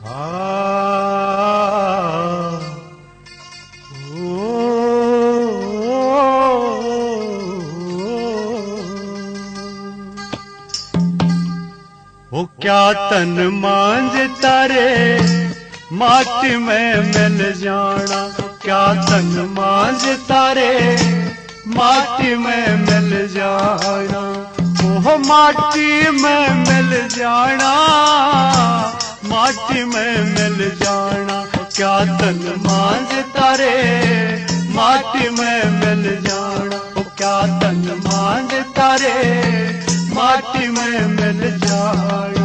वो क्या तन मांझ तारे माटी में मिल जाना, क्या तन मांझ तारे माटी में मिल जाना, वो माटी में मिल जाना, माटी में मिल जाना, क्या तन मांझ तारे माटी में मिल जाना, वो क्या तन मांझ तारे माटी में मिल जाना।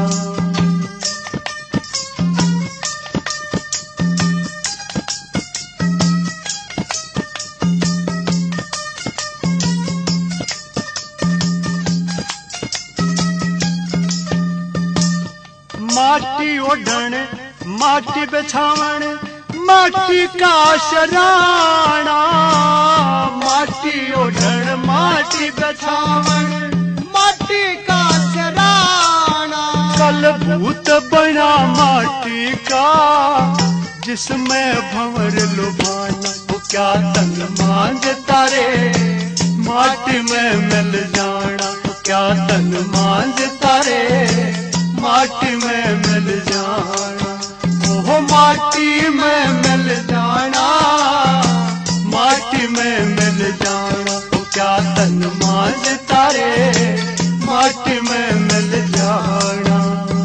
माटी ओढ़ण माटी बिछावण माटी का शराणा, माटी ओढ़ण माटी बिछावण माटी का शराणा, कल भूत बना माटी का जिसमें भंवर लुभाना, वो क्या तन मांझ तारे माटी में मिल जाना, वो क्या तन मांझ तारे माटी में मिल जाना, वो माटी में मिल जाना, माटी में मिल जाना, वो क्या तन मांझ तारे माटी में मिल जाना।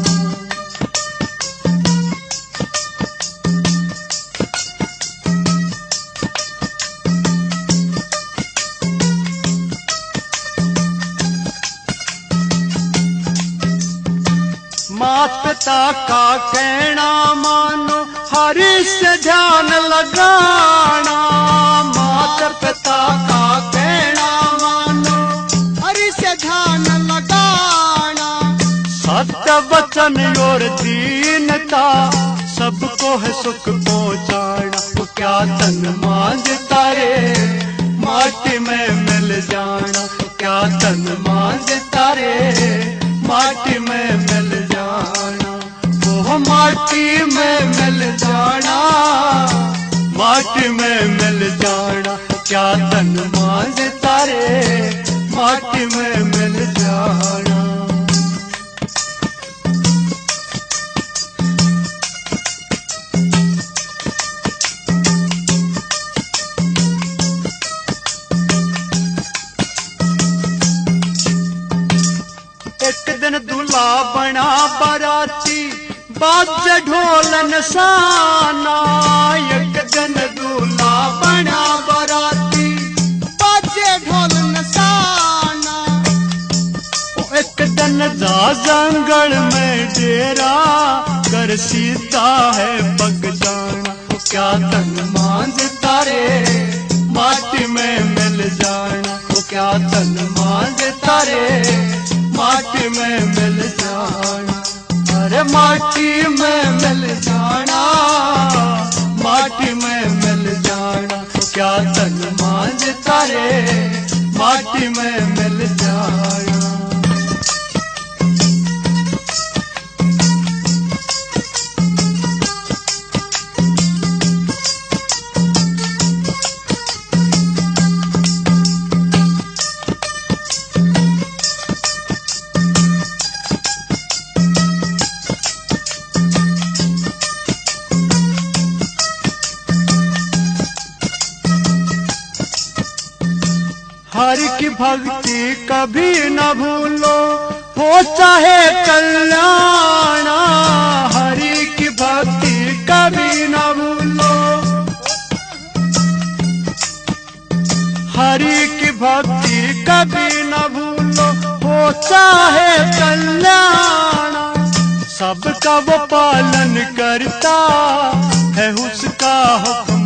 मात पिता का कहना मानो हरि से ध्यान लगाना, मात पिता का कहना मानो हरि से ध्यान लगाना, सत्य वचन और दीनता सबको है सुख पहुंचाना, वो क्या तन मांझ तारे माटी में मिल जाना, वो क्या तन मांझ तारे माटी में मिल जाना, वो माटी में मिल जाना, माटी में मिल जाना, क्या तन मांझ तारे माटी में मिल जाना। एक दिन दूल्हा बना बाराती बाजे ढोल नशाना, एक दिन दूल्हा बना बाराती बाजे ढोल नशाना, एक दिन जा जंगल में डेरा कर सीता है पग जाना, क्या तन मांझ तारे माटी में मिल जाना, वो क्या तन मांझ तारे माटी में मिल जाना, अरे माटी में मिल जाना, माटी में मिल जाना, क्या तन मांझ तारे माटी में मिल जाना। हरि की भक्ति कभी न भूलो हो चाहे कल्याणा, हरि की भक्ति कभी न भूलो, हरि की भक्ति कभी न भूलो हो चाहे कल्याणा, सबका वो पालन करता है उसका हुक्म